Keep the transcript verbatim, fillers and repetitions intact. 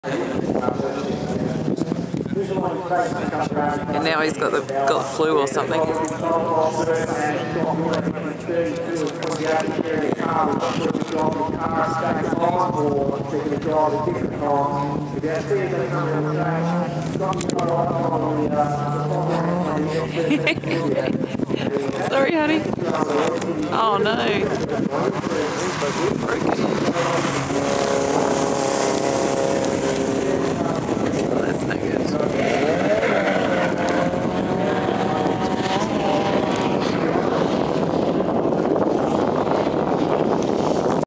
And now he's got the got the flu or something. Sorry, honey. Oh no. Broken.